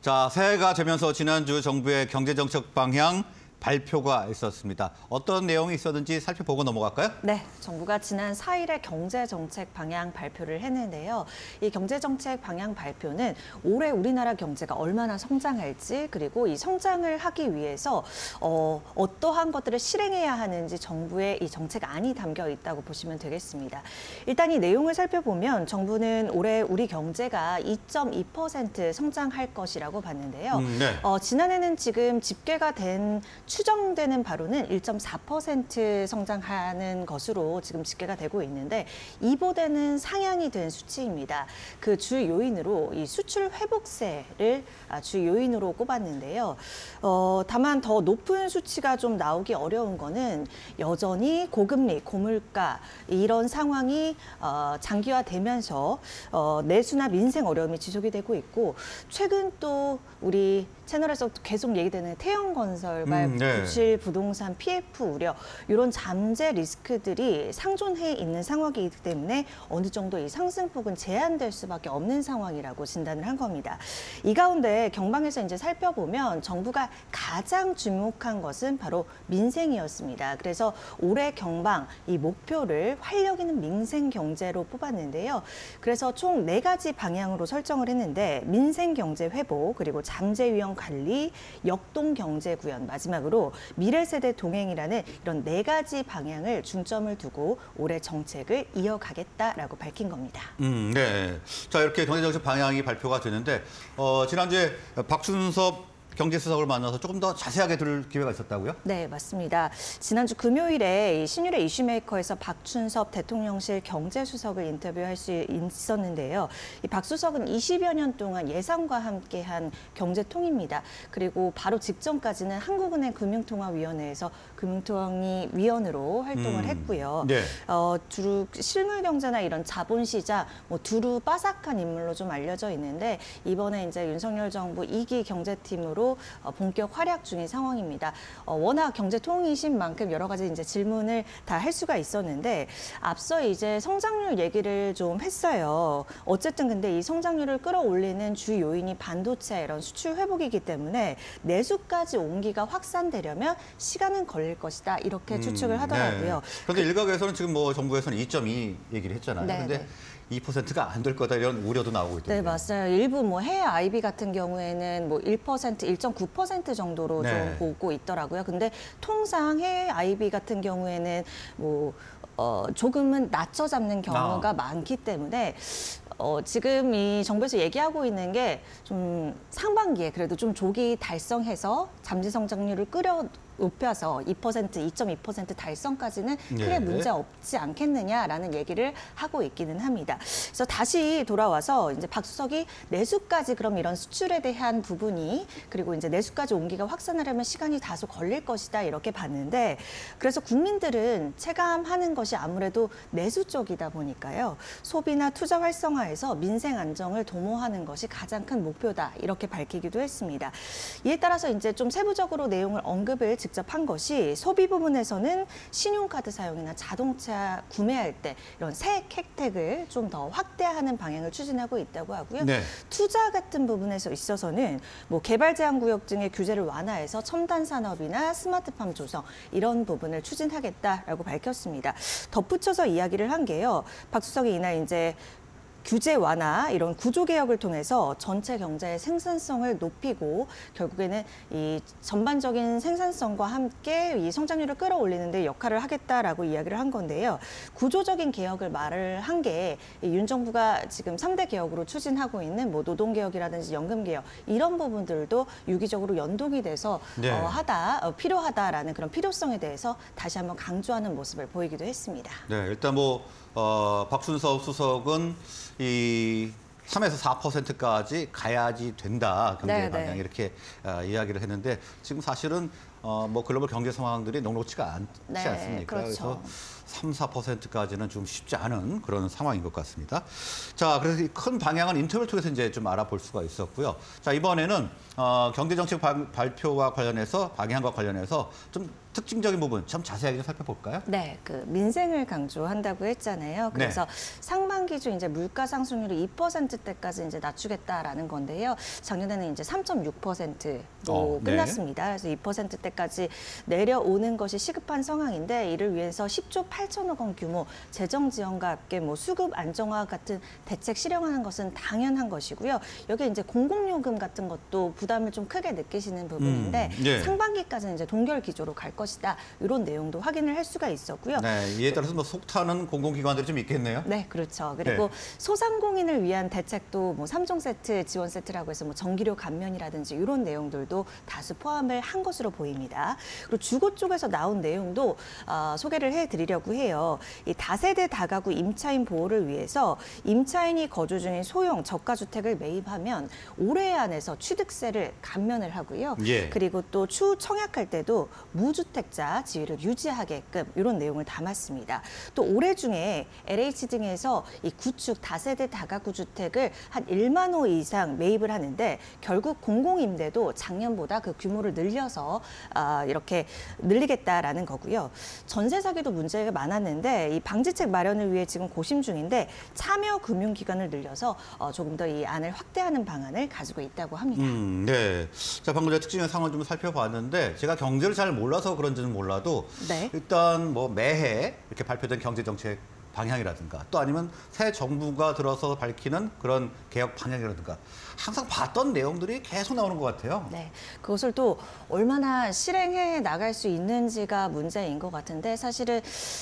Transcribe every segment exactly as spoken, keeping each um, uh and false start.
자, 새해가 되면서 지난주 정부의 경제정책 방향 발표가 있었습니다. 어떤 내용이 있었는지 살펴보고 넘어갈까요? 네, 정부가 지난 사 일에 경제정책 방향 발표를 했는데요. 이 경제정책 방향 발표는 올해 우리나라 경제가 얼마나 성장할지, 그리고 이 성장을 하기 위해서 어, 어떠한 것들을 실행해야 하는지 정부의 이 정책안이 담겨 있다고 보시면 되겠습니다. 일단 이 내용을 살펴보면 정부는 올해 우리 경제가 이 점 이 퍼센트 성장할 것이라고 봤는데요. 음, 네. 어, 지난해는 지금 집계가 된 추정되는 바로는 일 점 사 퍼센트 성장하는 것으로 지금 집계가 되고 있는데 이보다는 상향이 된 수치입니다. 그 주 요인으로 이 수출 회복세를 주 요인으로 꼽았는데요. 어, 다만 더 높은 수치가 좀 나오기 어려운 거는 여전히 고금리, 고물가 이런 상황이 어, 장기화되면서 어, 내수나 민생 어려움이 지속이 되고 있고, 최근 또 우리 채널에서 계속 얘기되는 태형건설과 음, 네. 부실 부동산 피에프 우려, 이런 잠재 리스크들이 상존해 있는 상황이기 때문에 어느 정도 이 상승폭은 제한될 수밖에 없는 상황이라고 진단을 한 겁니다. 이 가운데 경방에서 이제 살펴보면 정부가 가장 주목한 것은 바로 민생이었습니다. 그래서 올해 경방 이 목표를 활력 있는 민생 경제로 뽑았는데요. 그래서 총 네 가지 방향으로 설정을 했는데 민생 경제 회복, 그리고 잠재 위험 관리, 역동 경제 구현, 마지막으로 미래 세대 동행이라는 이런 네 가지 방향을 중점을 두고 올해 정책을 이어가겠다라고 밝힌 겁니다. 음, 네. 자, 이렇게 경제정책 방향이 발표가 되는데 어, 지난주에 박순섭 경제수석을 만나서 조금 더 자세하게 들을 기회가 있었다고요? 네, 맞습니다. 지난주 금요일에 이 신유래 이슈메이커에서 박춘섭 대통령실 경제수석을 인터뷰할 수 있었는데요. 이 박 수석은 이십여 년 동안 예상과 함께한 경제통입니다. 그리고 바로 직전까지는 한국은행 금융통화위원회에서 금융통화위원으로 활동을 음, 했고요. 네. 어, 두루 실물 경제나 이런 자본시장, 뭐 두루 빠삭한 인물로 좀 알려져 있는데 이번에 이제 윤석열 정부 이 기 경제팀으로 본격 활약 중인 상황입니다. 어, 워낙 경제통이신 만큼 여러 가지 이제 질문을 다 할 수가 있었는데 앞서 이제 성장률 얘기를 좀 했어요. 어쨌든 근데 이 성장률을 끌어올리는 주 요인이 반도체 이런 수출 회복이기 때문에 내수까지 온기가 확산되려면 시간은 걸릴 것이다, 이렇게 추측을 음, 하더라고요. 네. 그런데 그... 일각에서는 지금 뭐 정부에서는 이 점 이 얘기를 했잖아요. 네, 그런데 네. 이 퍼센트가 안 될 거다 이런 우려도 나오고 있던데. 네, 맞아요. 일부 뭐 해외 아이비 같은 경우에는 뭐 일 퍼센트, 일 점 구 퍼센트 정도로 네. 좀 보고 있더라고요. 근데 통상 해외 아이비 같은 경우에는 뭐 어, 조금은 낮춰 잡는 경우가 아. 많기 때문에 어, 지금 이 정부에서 얘기하고 있는 게 좀 상반기에 그래도 좀 조기 달성해서 잠재 성장률을 끌어 높여서 이 퍼센트, 이 점 이 퍼센트 달성까지는 크게 네. 문제 없지 않겠느냐라는 얘기를 하고 있기는 합니다. 그래서 다시 돌아와서 이제 박 수석이 내수까지 그럼 이런 수출에 대한 부분이, 그리고 이제 내수까지 온기가 확산하려면 시간이 다소 걸릴 것이다, 이렇게 봤는데, 그래서 국민들은 체감하는 것이 아무래도 내수 쪽이다 보니까요. 소비나 투자 활성화에서 민생 안정을 도모하는 것이 가장 큰 목표다, 이렇게 밝히기도 했습니다. 이에 따라서 이제 좀 세부적으로 내용을 언급을 직접 한 것이, 소비 부분에서는 신용카드 사용이나 자동차 구매할 때 이런 세액 혜택을 좀 더 확대하는 방향을 추진하고 있다고 하고요. 네. 투자 같은 부분에서 있어서는 뭐 개발 제한 구역 등의 규제를 완화해서 첨단 산업이나 스마트팜 조성, 이런 부분을 추진하겠다라고 밝혔습니다. 덧붙여서 이야기를 한 게요. 박 수석이 이날 이제 규제 완화, 이런 구조 개혁을 통해서 전체 경제의 생산성을 높이고 결국에는 이 전반적인 생산성과 함께 이 성장률을 끌어올리는 데 역할을 하겠다라고 이야기를 한 건데요. 구조적인 개혁을 말을 한 게 윤 정부가 지금 삼 대 개혁으로 추진하고 있는 뭐 노동 개혁이라든지 연금 개혁, 이런 부분들도 유기적으로 연동이 돼서 네. 어, 하다 어, 필요하다라는 그런 필요성에 대해서 다시 한번 강조하는 모습을 보이기도 했습니다. 네, 일단 뭐 어, 박순섭 수석은 이 삼에서 사 퍼센트까지 가야지 된다, 경제 네, 방향, 네. 이렇게 어, 이야기를 했는데 지금 사실은 어, 뭐 글로벌 경제 상황들이 녹록지가 않지 네, 않습니까? 그렇죠. 그래서 삼, 사 퍼센트까지는 좀 쉽지 않은 그런 상황인 것 같습니다. 자, 그래서 이 큰 방향은 인터뷰를 통해서 이제 좀 알아볼 수가 있었고요. 자, 이번에는 어, 경제정책 발표와 관련해서, 방향과 관련해서 좀 특징적인 부분 좀 자세하게 좀 살펴볼까요? 네, 그 민생을 강조한다고 했잖아요. 그래서 네. 상반기 중 이제 물가 상승률을 이 퍼센트대까지 이제 낮추겠다라는 건데요. 작년에는 이제 삼 점 육 퍼센트로 어, 네. 끝났습니다. 그래서 이 퍼센트대까지 내려오는 것이 시급한 상황인데 이를 위해서 십조 팔천억 원 규모 재정 지원과 함께 뭐 수급 안정화 같은 대책 실행하는 것은 당연한 것이고요. 여기에 이제 공공요금 같은 것도 부담을 좀 크게 느끼시는 부분인데 음, 예. 상반기까지는 이제 동결 기조로 갈 것이다. 이런 내용도 확인을 할 수가 있었고요. 네, 이에 따라서 뭐 속타는 공공기관들이 좀 있겠네요. 네, 그렇죠. 그리고 네. 소상공인을 위한 대책도 뭐 삼 종 세트, 지원 세트라고 해서 뭐 전기료 감면이라든지 이런 내용들도 다수 포함을 한 것으로 보입니다. 그리고 주거 쪽에서 나온 내용도 어, 소개를 해드리려고 해요. 이 다세대 다가구 임차인 보호를 위해서 임차인이 거주 중인 소형 저가 주택을 매입하면 올해 안에서 취득세를 감면을 하고요. 예. 그리고 또 추후 청약할 때도 무주택자 지위를 유지하게끔 이런 내용을 담았습니다. 또 올해 중에 엘에이치 등에서 이 구축 다세대 다가구 주택을 한 일만 호 이상 매입을 하는데 결국 공공임대도 작년보다 그 규모를 늘려서 아, 이렇게 늘리겠다라는 거고요. 전세 사기도 문제가 많았는데 이 방지책 마련을 위해 지금 고심 중인데 참여 금융기관을 늘려서 어, 조금 더 이 안을 확대하는 방안을 가지고 있다고 합니다. 음, 네. 자, 방금 전에 특징의 상황을 좀 살펴봤는데 제가 경제를 잘 몰라서 그런지는 몰라도 네. 일단 뭐 매해 이렇게 발표된 경제정책 방향이라든가 또 아니면 새 정부가 들어서 밝히는 그런 개혁 방향이라든가 항상 봤던 내용들이 계속 나오는 것 같아요. 네, 그것을 또 얼마나 실행해 나갈 수 있는지가 문제인 것 같은데 사실은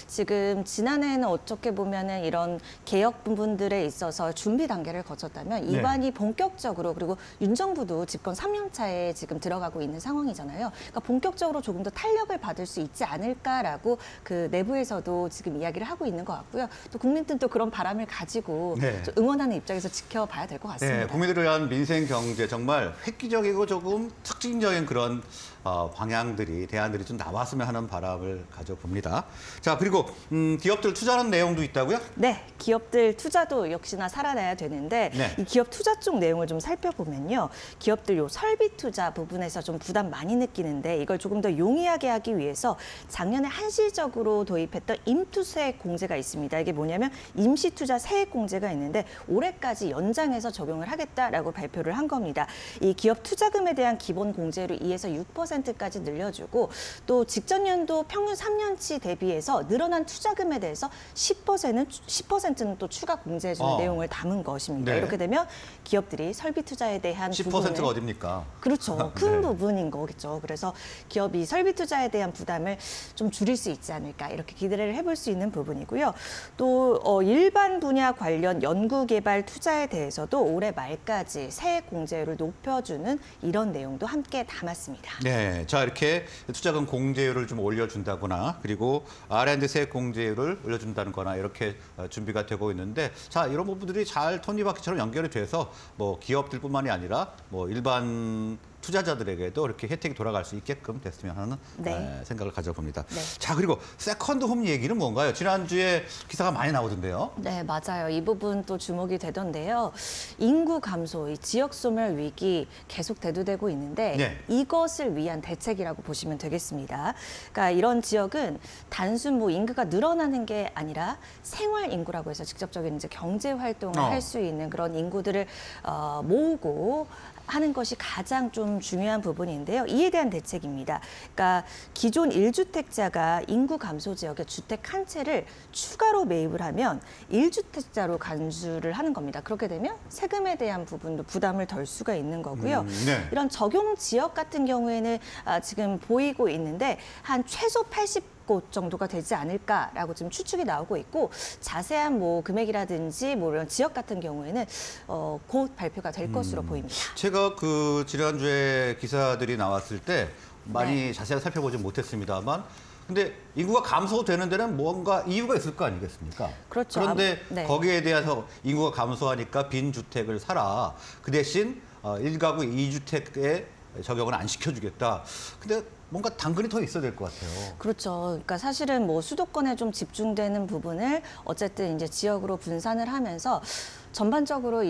지금 지난해에는 어떻게 보면은 이런 개혁 부분들에 있어서 준비 단계를 거쳤다면 네. 이반이 본격적으로 그리고 윤 정부도 집권 삼 년 차에 지금 들어가고 있는 상황이잖아요. 그러니까 본격적으로 조금 더 탄력을 받을 수 있지 않을까라고 그 내부에서도 지금 이야기를 하고 있는 것 같고요. 또 국민들은 또 그런 바람을 가지고 네. 좀 응원하는 입장에서 지켜봐야 될 것 같습니다. 네, 국민들을 위한 민생 경제 정말 획기적이고 조금 특징적인 그런 어, 방향들이 대안들이 좀 나왔으면 하는 바람을 가져봅니다. 자, 그리고 음, 기업들 투자하는 내용도 있다고요? 네, 기업들 투자도 역시나 살아나야 되는데 네. 이 기업 투자 쪽 내용을 좀 살펴보면요. 기업들 요 설비 투자 부분에서 좀 부담 많이 느끼는데 이걸 조금 더 용이하게 하기 위해서 작년에 한시적으로 도입했던 임투세액 공제가 있습니다. 이게 뭐냐면 임시 투자 세액 공제가 있는데 올해까지 연장해서 적용을 하겠다라고 발표를 한 겁니다. 이 기업 투자금에 대한 기본 공제율을 이에서 육 퍼센트까지 늘려주고 또 직전 연도 평균 삼 년치 대비해서 늘어난 투자금에 대해서 십 퍼센트는 십 퍼센트는 또 추가 공제해주는 어. 내용을 담은 것입니다. 네. 이렇게 되면 기업들이 설비 투자에 대한 십 부분을 퍼센트가 어딥니까? 그렇죠. 큰 네. 부분인 거겠죠. 그래서 기업이 설비 투자에 대한 부담을 좀 줄일 수 있지 않을까 이렇게 기대를 해볼 수 있는 부분이고요. 또 어, 일반 분야 관련 연구개발 투자에 대해서도 올해 말까지 세액 공제율을 높여주는 이런 내용도 함께 담았습니다. 네, 자 이렇게 투자금 공제율을 좀 올려준다거나 그리고 알 앤 디 세액 공제율을 올려준다거나 이렇게 어, 준비가 되고 있는데 자 이런 부분들이 잘 톱니바퀴처럼 연결이 돼서 뭐 기업들뿐만이 아니라 뭐 일반 투자자들에게도 이렇게 혜택이 돌아갈 수 있게끔 됐으면 하는 네. 에, 생각을 가져봅니다. 네. 자 그리고 세컨드 홈 얘기는 뭔가요? 지난주에 기사가 많이 나오던데요. 네, 맞아요. 이 부분 또 주목이 되던데요. 인구 감소, 이 지역 소멸 위기 계속 대두되고 있는데 네. 이것을 위한 대책이라고 보시면 되겠습니다. 그러니까 이런 지역은 단순 뭐 인구가 늘어나는 게 아니라 생활 인구라고 해서 직접적인 이제 경제 활동을 어. 할 수 있는 그런 인구들을 어, 모으고 하는 것이 가장 좀 중요한 부분인데요. 이에 대한 대책입니다. 그러니까 기존 일 주택자가 인구 감소 지역에 주택 한 채를 추가로 매입을 하면 일 주택자로 간주를 하는 겁니다. 그렇게 되면 세금에 대한 부분도 부담을 덜 수가 있는 거고요. 음, 네. 이런 적용 지역 같은 경우에는 아, 지금 보이고 있는데 한 최소 팔십 곳 정도가 되지 않을까라고 지금 추측이 나오고 있고 자세한 뭐 금액이라든지 뭐 이런 지역 같은 경우에는 어, 곧 발표가 될 것으로 보입니다. 제가 그 지난주에 기사들이 나왔을 때 많이 네. 자세하게 살펴보지 못했습니다만 근데 인구가 감소되는 데는 뭔가 이유가 있을 거 아니겠습니까? 그렇죠. 그런데 아, 네. 거기에 대해서 인구가 감소하니까 빈주택을 사라. 그 대신 어, 일 가구 이 주택에 적용을 안 시켜주겠다. 근데 뭔가 당근이 더 있어야 될 것 같아요. 그렇죠. 그러니까 사실은 뭐 수도권에 좀 집중되는 부분을 어쨌든 이제 지역으로 분산을 하면서 전반적으로 이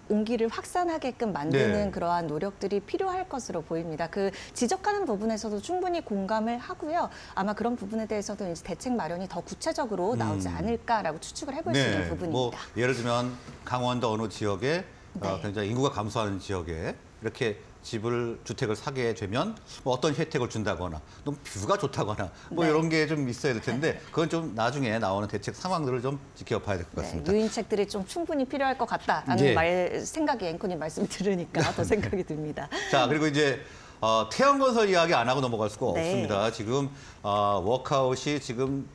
온기를 확산하게끔 만드는 네. 그러한 노력들이 필요할 것으로 보입니다. 그 지적하는 부분에서도 충분히 공감을 하고요. 아마 그런 부분에 대해서도 이제 대책 마련이 더 구체적으로 나오지 음. 않을까라고 추측을 해볼 수 있는 부분입니다. 뭐 예를 들면 강원도 어느 지역에 네. 어, 굉장히 인구가 감소하는 지역에 이렇게 집을 주택을 사게 되면 뭐 어떤 혜택을 준다거나 또 뷰가 좋다거나 뭐 네. 이런 게 좀 있어야 될 텐데 그건 좀 나중에 나오는 대책 상황들을 좀 지켜봐야 될 것 네, 같습니다. 유인책들이 좀 충분히 필요할 것 같다라는 네. 말 생각이 앵커님 말씀 들으니까 더 생각이 듭니다. 자, 그리고 이제 어, 태양건설 이야기 안 하고 넘어갈 수가 네. 없습니다. 지금 어, 워크아웃이 지금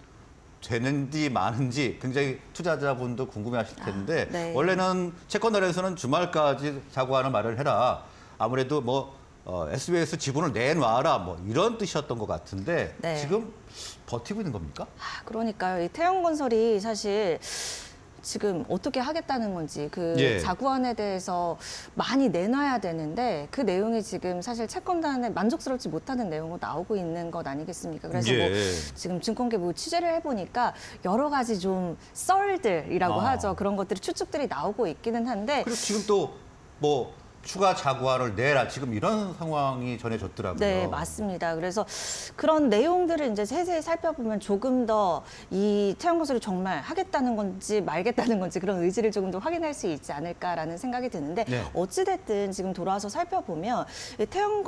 되는지 마는지 굉장히 투자자분도 궁금해하실 텐데 아, 네. 원래는 채권단에서는 주말까지 자구하는 말을 해라. 아무래도 뭐 어, 에스비에스 지분을 내놔라 뭐 이런 뜻이었던 것 같은데 네. 지금 버티고 있는 겁니까? 아, 그러니까요. 이 태영건설이 사실 지금 어떻게 하겠다는 건지 그 예. 자구안에 대해서 많이 내놔야 되는데 그 내용이 지금 사실 채권단에 만족스럽지 못하는 내용으로 나오고 있는 것 아니겠습니까? 그래서 예. 뭐 지금 증권계 뭐 취재를 해보니까 여러 가지 좀 썰들이라고 아. 하죠. 그런 것들이 추측들이 나오고 있기는 한데 그리고 지금 또 뭐 추가 자구안을 내라 지금 이런 상황이 전해졌더라고요. 네, 맞습니다. 그래서 그런 내용들을 이제 세세히 살펴보면 조금 더 이 태양건설이 정말 하겠다는 건지 말겠다는 건지 그런 의지를 조금 더 확인할 수 있지 않을까라는 생각이 드는데 네. 어찌됐든 지금 돌아와서 살펴보면 이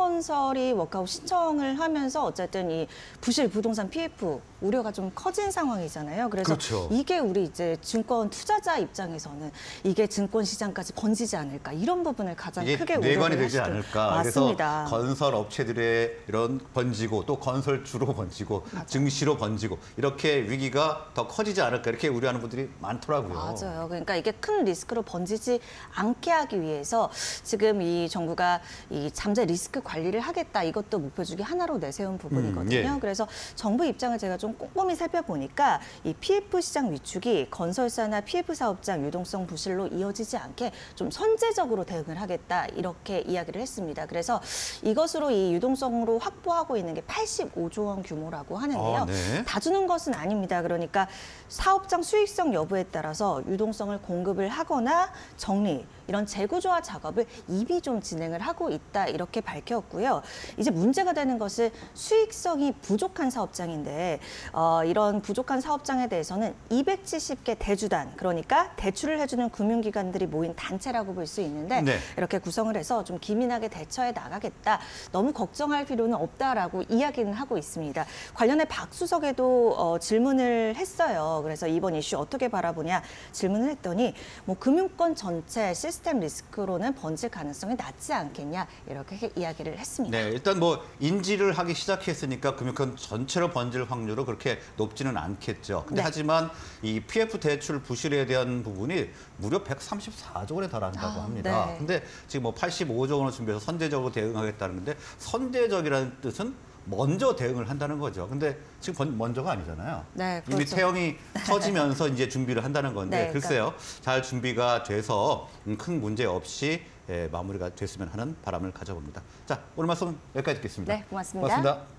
태양건설이 워크아웃 신청을 하면서 어쨌든 이 부실 부동산 피에프 우려가 좀 커진 상황이잖아요. 그래서 그렇죠. 이게 우리 이제 증권 투자자 입장에서는 이게 증권 시장까지 번지지 않을까 이런 부분을 가장 이게 크게 뇌관이 우려를 되지 하시더라고요. 않을까. 맞습니다. 그래서 건설 업체들의 이런 번지고 또 건설주로 번지고 증시로 번지고 이렇게 위기가 더 커지지 않을까 이렇게 우려하는 분들이 많더라고요. 맞아요. 그러니까 이게 큰 리스크로 번지지 않게 하기 위해서 지금 이 정부가 이 잠재 리스크 관리를 하겠다 이것도 목표 중에 하나로 내세운 부분이거든요. 음, 예. 그래서 정부 입장을 제가 좀 꼼꼼히 살펴보니까 이 피에프 시장 위축이 건설사나 피에프 사업장 유동성 부실로 이어지지 않게 좀 선제적으로 대응을 하겠다 이렇게 이야기를 했습니다. 그래서 이것으로 이 유동성으로 확보하고 있는 게 팔십오조 원 규모라고 하는데요. 아, 네. 다 주는 것은 아닙니다. 그러니까 사업장 수익성 여부에 따라서 유동성을 공급을 하거나 정리, 이런 재구조화 작업을 이미 좀 진행을 하고 있다 이렇게 밝혔고요. 이제 문제가 되는 것은 수익성이 부족한 사업장인데 어, 이런 부족한 사업장에 대해서는 이백칠십 개 대주단, 그러니까 대출을 해주는 금융기관들이 모인 단체라고 볼 수 있는데 네. 이렇게 구성을 해서 좀 기민하게 대처해 나가겠다. 너무 걱정할 필요는 없다라고 이야기는 하고 있습니다. 관련해 박수석에도 어, 질문을 했어요. 그래서 이번 이슈 어떻게 바라보냐 질문을 했더니 뭐 금융권 전체 시스템 리스크로는 번질 가능성이 낮지 않겠냐 이렇게 이야기를 했습니다. 네, 일단 뭐 인지를 하기 시작했으니까 금융권 전체로 번질 확률은 그렇게 높지는 않겠죠. 근데 네. 하지만 이 피에프 대출 부실에 대한 부분이 무려 백삼십사조 원에 달한다고 아, 합니다. 네. 근데 지금 뭐 팔십오조 원을 준비해서 선제적으로 대응하겠다는 건데 선제적이라는 뜻은 먼저 대응을 한다는 거죠. 근데 지금 번- 먼저가 아니잖아요. 네, 이미 그렇죠. 태형이 터지면서 이제 준비를 한다는 건데 네, 글쎄요. 잘 준비가 돼서 음, 큰 문제 없이 예, 마무리가 됐으면 하는 바람을 가져봅니다. 자, 오늘 말씀 여기까지 듣겠습니다. 네, 고맙습니다. 고맙습니다.